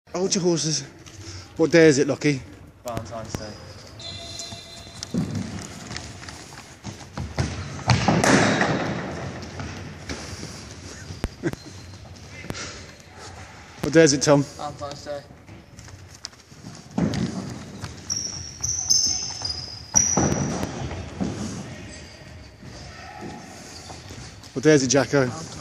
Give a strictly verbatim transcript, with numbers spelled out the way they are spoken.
Hold your horses. What day is it, Lockie? Valentine's Day. What day is it, Tom? Valentine's Day. What day is it, Jacko? Valentine's